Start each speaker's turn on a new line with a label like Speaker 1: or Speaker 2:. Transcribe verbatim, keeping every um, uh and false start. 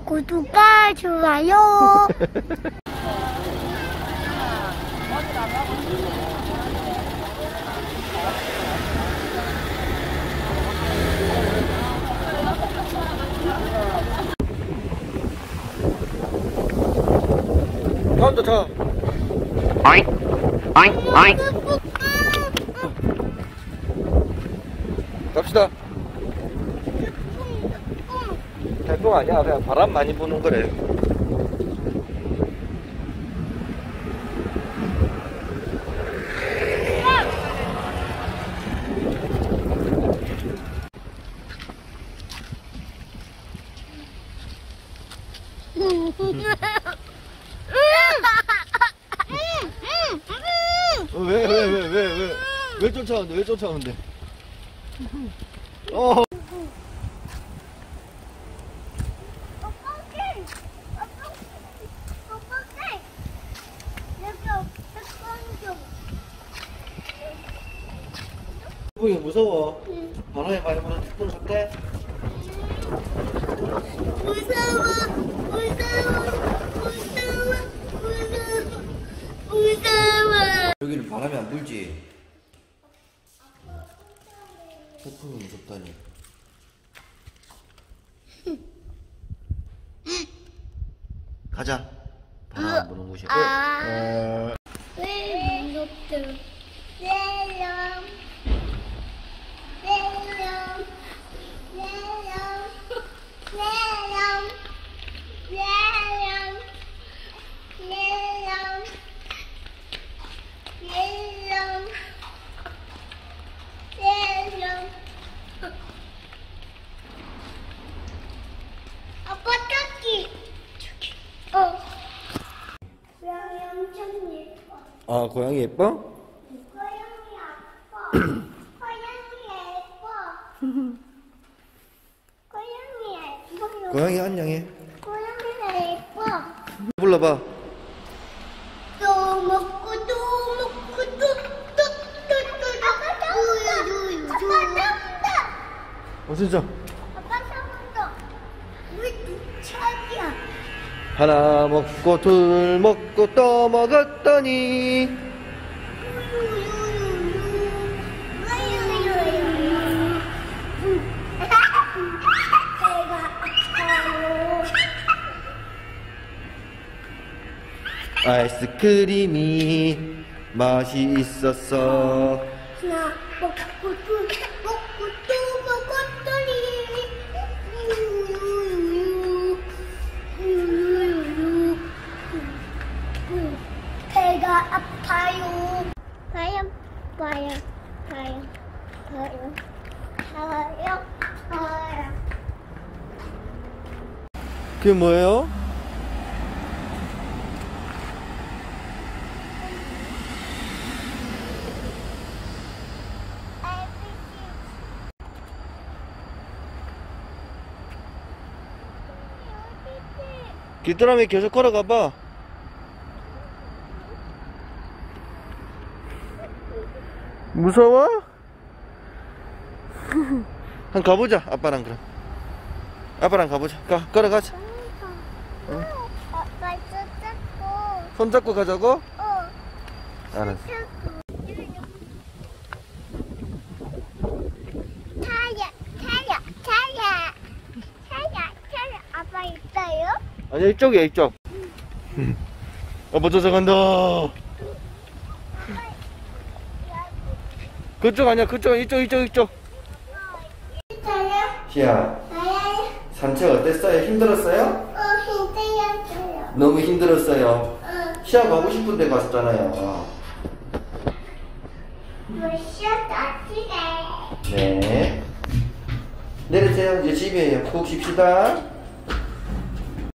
Speaker 1: 구독과 좋아요.
Speaker 2: 다음부터 자.
Speaker 3: 어잉? 어잉? 어잉?
Speaker 2: 갑시다. 태풍 아니야. 그냥 바람 많이 부는 거래. 왜, 왜, 왜, 왜, 왜, 왜 쫓아오는데, 왜 쫓아오는데? 어. 태풍이 무서워. 바람에 많이 부는 태풍 좋대?
Speaker 1: 무서워, 무서워, 무서워, 무서워, 무서워.
Speaker 2: 여기는 바람이 안 불지? 태풍이 무섭다니. 가자. 바람 안 부는 곳이.
Speaker 1: 아.
Speaker 2: 어.
Speaker 1: 왜 무섭대? 내려, 내려, 내려, 내려, 내려, 내려, 내려, 내려. 아빠 저기, 저기. 어. 고양이 엄청 예뻐.
Speaker 2: 아, 고양이 예뻐?
Speaker 1: 고양이 아빠. 고양이 예뻐. 고양이 예뻐.
Speaker 2: 고양이 안녕해.
Speaker 1: 고양이가 예뻐.
Speaker 2: 불러봐.
Speaker 1: 또 먹고 또 먹고 또또또또또 아빠 싸운다. 아빠 싸운다.
Speaker 2: 어, 진짜.
Speaker 1: 아빠 싸운다. 우리 두 차이야.
Speaker 2: 하나 먹고 둘 먹고 또 먹었더니 아이스크림이 맛이 있었어.
Speaker 1: 하나 먹고 둘 먹고 또 먹었더니 배가 아파요. 봐요, 봐요, 봐요, 봐요, 봐요, 봐요.
Speaker 2: 그게 뭐예요? 귀뚜라미 계속 걸어가봐. 무서워? 한 가보자. 아빠랑 그럼. 아빠랑 가보자. 가, 걸어가자. 응?
Speaker 1: 아빠 쫓았고.
Speaker 2: 손 잡고 가자고?
Speaker 1: 어.
Speaker 2: 알았어.
Speaker 1: 타야, 타야, 타야, 타야, 타야. 아빠 있어요?
Speaker 2: 아니야, 이쪽이야, 이쪽. 아빠 쫓아간다. 그쪽 아니야, 그쪽, 이쪽, 이쪽, 이쪽.
Speaker 1: 타요?
Speaker 2: 희야,
Speaker 1: 타요?
Speaker 2: 산책 어땠어요? 힘들었어요?
Speaker 1: 어, 힘들었어요.
Speaker 2: 너무 힘들었어요.
Speaker 1: 어,
Speaker 2: 희야 가고 싶은 데 갔잖아요.
Speaker 1: 벌써 다치네.
Speaker 2: 네. 내리세요. 이제 집이에요. 푹 쉽시다.